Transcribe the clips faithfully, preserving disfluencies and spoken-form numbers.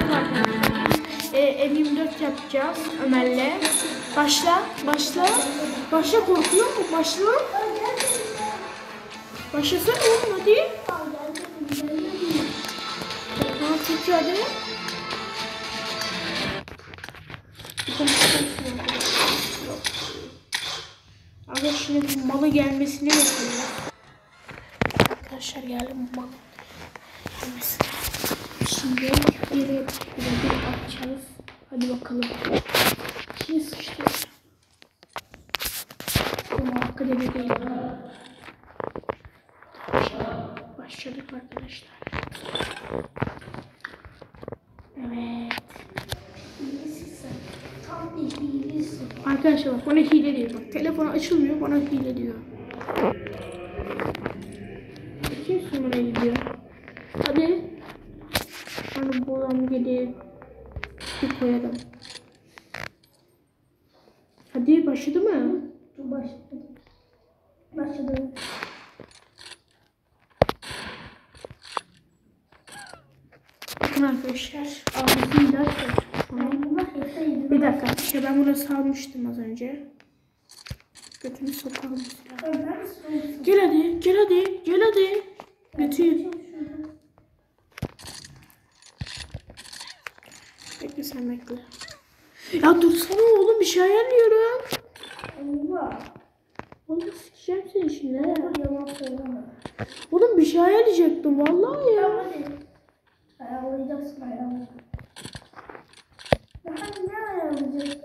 E, M yirmi dört yapacağız Ömer'le. Başla, başla. Başla, korkuyor mu? Başla. Başlasana oğlum hadi. Tamam çünkü hadi. Aga şimdi bu malı gelmesini bekliyoruz. Arkadaşlar geldi bu malı gelmesini. Şimdi yere bir atacağız. Hadi bakalım. Şimdi sıçtı. Ama hakikaten de değil. Başladık arkadaşlar. Evet. Arkadaşlar bak bana hile diyor. Bak telefon açılmıyor, bana hile diyor. Kim sonra gidiyor? Hadi. Hani buradan gelip bir koyalım. Hadi başladı mı? Başladı. Başladı. Bakın arkadaşlar. Ağzını da bir dakika. İşte ben bunu salmıştım az önce. Götünü sokalım. Gel hadi. Gel hadi. Gel hadi. Götüyü. Bekle sen bekle. Ya dursana oğlum bir şey ayarlıyorum. Allah. Oğlum sikeceğim seni şimdi. Yalan söyleme. Oğlum bir şey ayarlayacaktım vallahi ya. Hadi. Ayarlayacaksın ayarlayacaksın. Hadi ne ayarlayacaksın?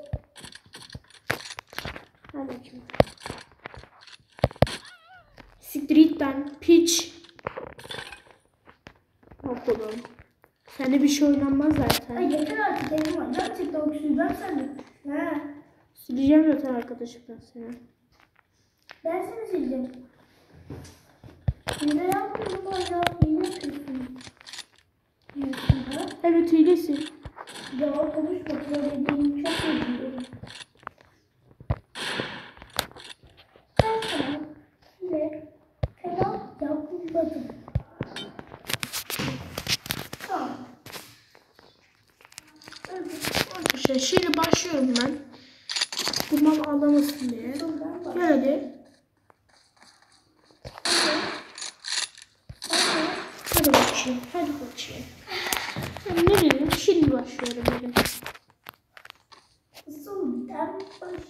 Hadi bakayım. Siktir git lan piç. Okulum. Sende bir şey oynanmaz zaten. Ay yeter artık benim var. Gerçekten okuyacağım seni. He. Sileceğim zaten arkadaşımdan seni. Ben seni sileceğim. Hile yapmıyorum hala. Hile yapıyorsun. Diyorsun ha? Evet hilesin. Ya konuşma. Söylediğimi çok üzülüyorum. Ben sana hile falan yapmadım. Tamam. Arkadaşlar şimdi başlıyorum ben. Bu mal ağlamasın diye. Gel hadi. Hadi bakayım. Hadi bakayım. Ben ne dedim? Şimdi başlıyorum dedim. Sondan başlıyorum.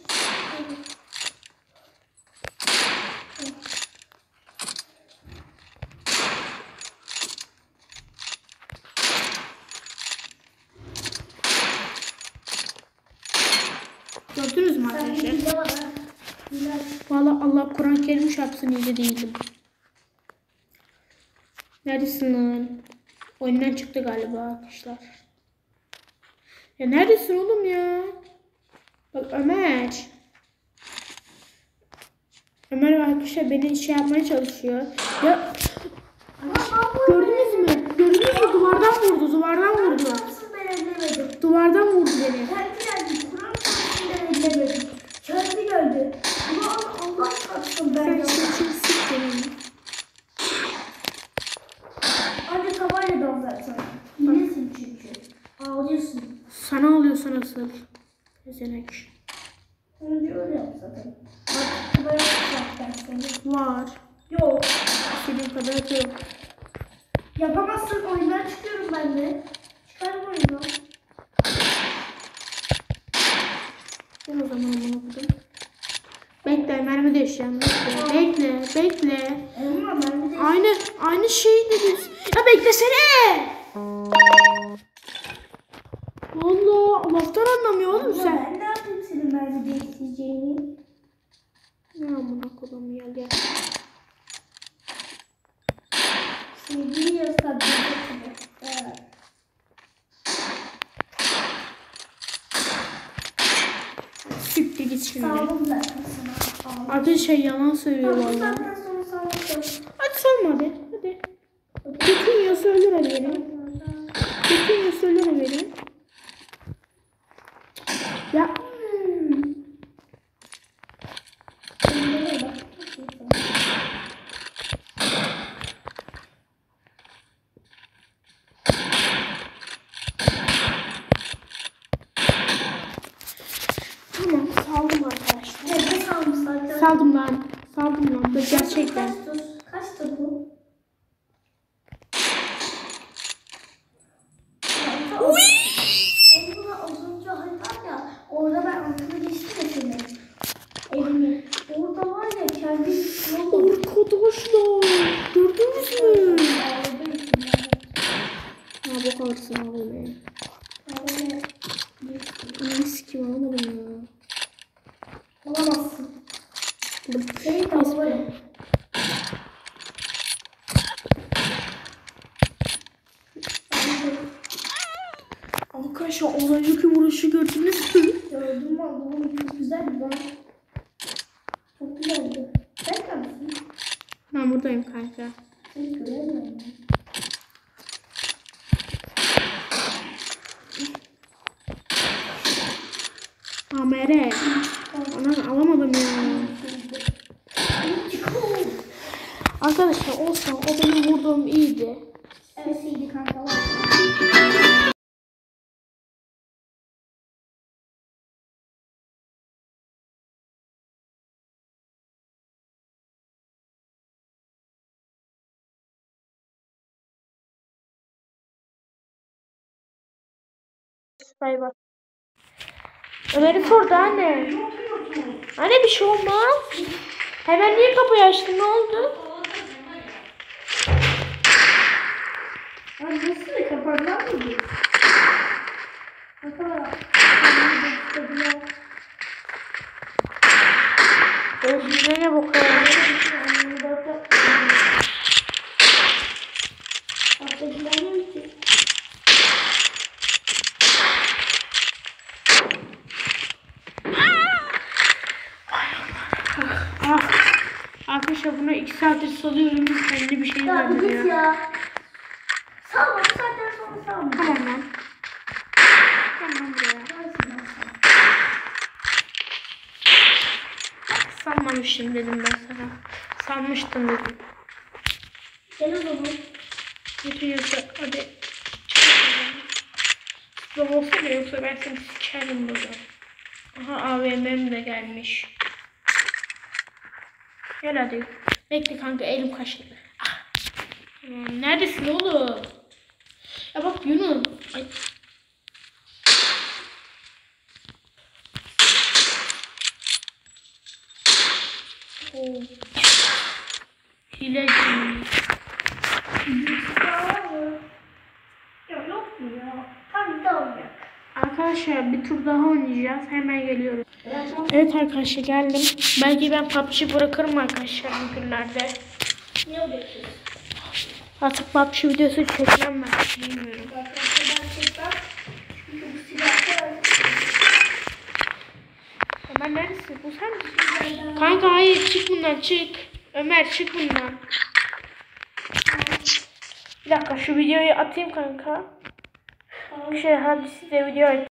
Gördünüz mü arkadaşlar? Valla Allah Kur'an-ı Kerim çarpsın iyice değilim. Neredesin lan? Oyundan çıktı galiba arkadaşlar. Ya neredesin oğlum ya? Bak Ömer. Ömer arkadaşlar beni şey yapmaya çalışıyor. Ya gördünüz mü? Gördünüz mü? Duvardan vurdu. Duvardan vurdu. Duvardan vurdu beni. Kendi geldi. Kur'an kursunda ellemedim. Kendi geldi. Ama Allah çarpsın ben Sen ya. saçını sık benim. Anne tavayla dal zaten. Yinesin çünkü. Ağlıyorsun. Sana oluyorsa nasıl? Yetenek. Önce öyle yap zaten. Bak tavaya yapacak seni. Var. Yok. İstediğim kadar yok. Yapamazsın. Oyundan çıkıyorum ben de. Çıkarım oyunu. Ben o zaman onu okudum. Bekle mermi değişeceğim. Bekle. Bekle. Bekle. Ama ben de Aynı aynı şey dediniz. Ya beklesene. Allah Allah'tan anlamıyor oğlum Ama sen. ben ne yapayım senin bence değiştireceğini? Ne amına koyayım ya gel. Sevgili yasak bir evet. Siktir git şimdi. Sağlık zaten sana. Arkadaşlar yalan söylüyor Tamam, valla. zaten sonra sağlık. Hadi sorma hadi. Hadi. Bütün yiyorsa ölür hadi beni. Bütün yiyorsa ölür hadi beni. Ya. saldım lan. Saldım lan. Dur gerçekten. Kaçtır? Kaçtır bu? Uy! Onunla az önce hani var ya, orada ben altına geçtim ya seni. Elimi. Orada var ya kendi yolu. Arkadaşlar gördünüz mü? Ağladı üstüne. Ha bu kadar sağ be. Ağladı. Mis gibi alamadım ya. Olamazsın. Seni tavlarım. Arkadaşlar az önceki vuruşu gördünüz mü? Gördüm valla, oğlum çok güzeldi lan. Çok güzeldi. Sen misin? Ben buradayım kanka. Seni göremiyorum. Amere. Ana alamadım ya. Arkadaşlar olsa o benim vurduğum iyiydi. Evet iyiydi kanka. Bay bay. Ömer'i sordu anne. Anne bir şey olmaz. Hemen niye kapıyı açtın? Ne oldu? Ay nasıl da kapandan mıydı? Bakalım. Özüne ne bakıyor? Ah. Arkadaşlar bunu iki saattir salıyorum. Kendi bir şey Ya bu git zannediyor. ya. Salma, bu saatten sonra salma. Tamam lan. Tamam buraya. Sanmamıştım dedim ben sana. Sanmıştım dedim. Gel o zaman. Bütün yoksa hadi. Sıklam olsa da yoksa ben seni sikerim burada. Aha A V M'm de gelmiş. Gel hadi. Bekle kanka elim kaşındı. Ah. Hmm, neredesin oğlum? Ya bak Yunus. Ay. Oh. Hileci. Ya yok mu ya? Tam bir daha olacak. Arkadaşlar bir tur daha oynayacağız. Hemen geliyoruz. Evet arkadaşlar geldim. Belki ben P U B G bırakırım arkadaşlar bugünlerde. Ne oluyorsun? Artık P U B G videosu çekmem ben. Bilmiyorum. Arkadaşlar ben çekmem. Çünkü bu silahlar... Ömer neredesin? Bu sen misin? Kanka hayır çık bundan çık. Ömer çık bundan. Bir dakika şu videoyu atayım kanka. Bir şey hadi size video